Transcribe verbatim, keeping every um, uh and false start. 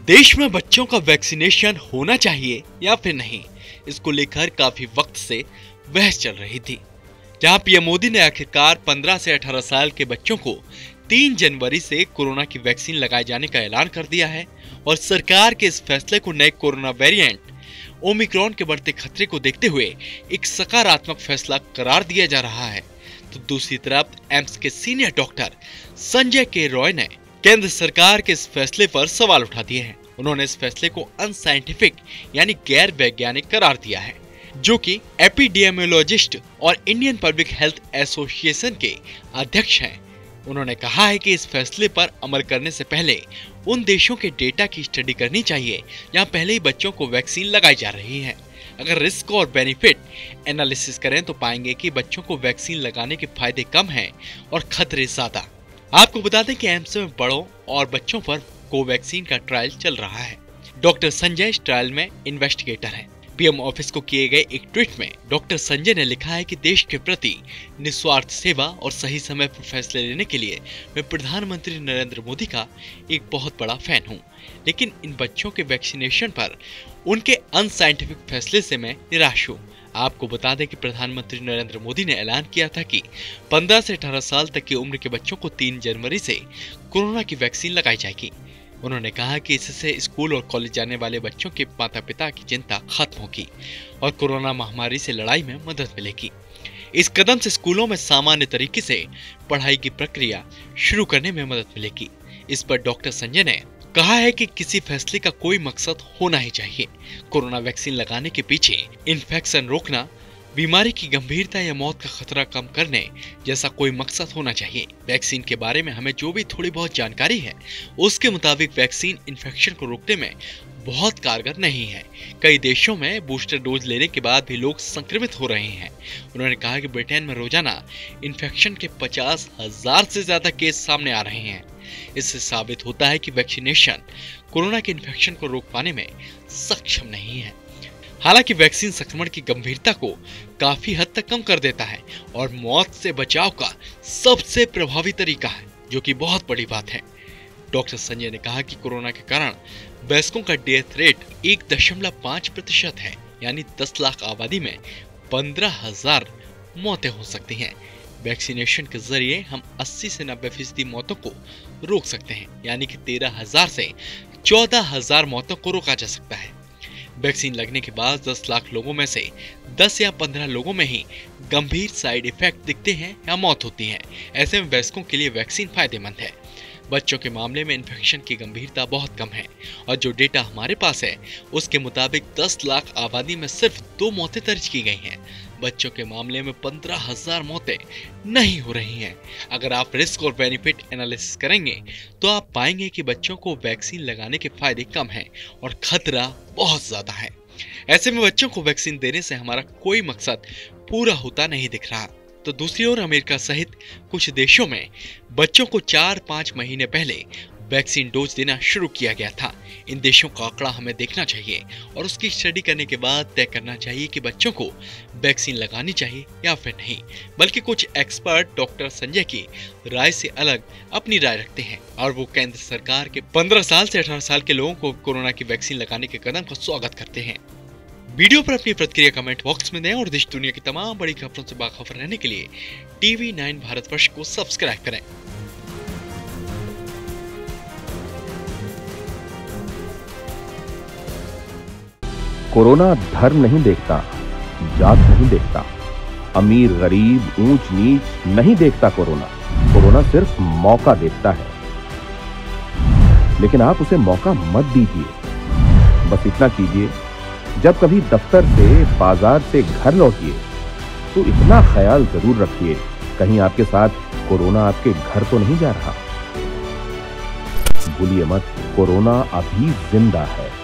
देश में बच्चों का वैक्सीनेशन होना चाहिए या फिर नहीं, इसको लेकर काफी वक्त से बहस चल रही थी। जहां पीएम मोदी ने आखिरकार पंद्रह से अठारह साल के बच्चों को तीन जनवरी से कोरोना की वैक्सीन लगाए जाने का ऐलान कर दिया है और सरकार के इस फैसले को नए कोरोना वेरिएंट ओमिक्रॉन के बढ़ते खतरे को देखते हुए एक सकारात्मक फैसला करार दिया जा रहा है, तो दूसरी तरफ एम्स के सीनियर डॉक्टर संजय के रॉय ने केंद्र सरकार के इस फैसले पर सवाल उठा दिए हैं। उन्होंने इस फैसले को अनसाइंटिफिक यानी गैर वैज्ञानिक करार दिया है, जो कि एपिडेमियोलॉजिस्ट और इंडियन पब्लिक हेल्थ एसोसिएशन के अध्यक्ष हैं। उन्होंने कहा है कि इस फैसले पर अमल करने से पहले उन देशों के डेटा की स्टडी करनी चाहिए जहां पहले ही बच्चों को वैक्सीन लगाई जा रही है। अगर रिस्क और बेनिफिट एनालिसिस करें तो पाएंगे कि बच्चों को वैक्सीन लगाने के फायदे कम हैं और खतरे ज्यादा। आपको बता दें कि एम्स में बड़ों और बच्चों पर कोवैक्सीन का ट्रायल चल रहा है। डॉक्टर संजय इस ट्रायल में इन्वेस्टिगेटर हैं। पीएम ऑफिस को किए गए एक ट्वीट में डॉक्टर संजय ने लिखा है कि देश के प्रति निस्वार्थ सेवा और सही समय पर फैसले लेने के लिए मैं प्रधानमंत्री नरेंद्र मोदी का एक बहुत बड़ा फैन हूं, लेकिन इन बच्चों के वैक्सीनेशन पर उनके अनसाइंटिफिक फैसले से मैं निराश हूं। आपको बता दें कि प्रधानमंत्री नरेंद्र मोदी ने ऐलान किया था कि पंद्रह से अठारह साल तक की उम्र के बच्चों को तीन जनवरी से कोरोना की वैक्सीन लगाई जाएगी। उन्होंने कहा कि इससे स्कूल और कॉलेज जाने वाले बच्चों के माता पिता की चिंता खत्म होगी और कोरोना महामारी से लड़ाई में मदद मिलेगी। इस कदम से स्कूलों में सामान्य तरीके से पढ़ाई की प्रक्रिया शुरू करने में मदद मिलेगी। इस पर डॉक्टर संजय ने कहा है कि किसी फैसले का कोई मकसद होना ही चाहिए। कोरोना वैक्सीन लगाने के पीछे इन्फेक्शन रोकना, बीमारी की गंभीरता या मौत का खतरा कम करने जैसा कोई मकसद होना चाहिए। वैक्सीन के बारे में हमें जो भी थोड़ी बहुत जानकारी है, उसके मुताबिक वैक्सीन इन्फेक्शन को रोकने में बहुत कारगर नहीं है। कई देशों में बूस्टर डोज लेने के बाद भी लोग संक्रमित हो रहे हैं। उन्होंने कहा कि ब्रिटेन में रोजाना इन्फेक्शन के पचास हजार से ज्यादा केस सामने आ रहे हैं। इससे साबित होता है कि वैक्सीनेशन कोरोना के इन्फेक्शन को रोक पाने में सक्षम नहीं है। हालांकि वैक्सीन संक्रमण की गंभीरता को काफी हद तक कम कर देता है और मौत से बचाव का सबसे प्रभावी तरीका है, जो कि बहुत बड़ी बात है। डॉक्टर संजय ने कहा कि कोरोना के कारण वयस्कों का डेथ रेट एक दशमलव पाँच प्रतिशत है, यानी दस लाख आबादी में पंद्रह हजार मौतें हो सकती हैं। वैक्सीनेशन के जरिए हम अस्सी से नब्बे फीसदी मौतों को रोक सकते हैं, यानी कि तेरह हजार से चौदह हजार मौतों को रोका जा सकता है। वैक्सीन लगने के बाद दस लाख लोगों में से दस या पंद्रह लोगों में ही गंभीर साइड इफेक्ट दिखते हैं या मौत होती है। ऐसे में वयस्कों के लिए वैक्सीन फायदेमंद है। बच्चों के मामले में इन्फेक्शन की गंभीरता बहुत कम है और जो डेटा हमारे पास है उसके मुताबिक दस लाख आबादी में सिर्फ दो मौतें दर्ज की गई हैं। बच्चों के मामले में पंद्रह हजार मौतें नहीं हो रही हैं। अगर आप रिस्क और बेनिफिट एनालिसिस करेंगे तो आप पाएंगे कि बच्चों को वैक्सीन लगाने के फायदे कम हैं और खतरा बहुत ज्यादा है। ऐसे में बच्चों को वैक्सीन देने से हमारा कोई मकसद पूरा होता नहीं दिख रहा। तो दूसरी ओर अमेरिका सहित कुछ देशों में बच्चों को चार पाँच महीने पहले वैक्सीन डोज देना शुरू किया गया था। इन देशों का आंकड़ा हमें देखना चाहिए और उसकी स्टडी करने के बाद तय करना चाहिए कि बच्चों को वैक्सीन लगानी चाहिए या फिर नहीं। बल्कि कुछ एक्सपर्ट डॉक्टर संजय की राय से अलग अपनी राय रखते हैं और वो केंद्र सरकार के पंद्रह साल से अठारह साल के लोगों को कोरोना की वैक्सीन लगाने के कदम का स्वागत करते हैं। वीडियो पर अपनी प्रतिक्रिया कमेंट बॉक्स में दें और देश दुनिया की तमाम बड़ी खबरों से बाखबर रहने के लिए टीवी नाइन भारतवर्ष को सब्सक्राइब करें। कोरोना धर्म नहीं देखता, जात नहीं देखता, अमीर गरीब ऊंच नीच नहीं देखता। कोरोना कोरोना सिर्फ मौका देखता है, लेकिन आप उसे मौका मत दीजिए। बस इतना कीजिए, जब कभी दफ्तर से बाजार से घर लौटिए तो इतना ख्याल जरूर रखिए कहीं आपके साथ कोरोना आपके घर तो नहीं जा रहा। भूलिए मत, कोरोना अभी जिंदा है।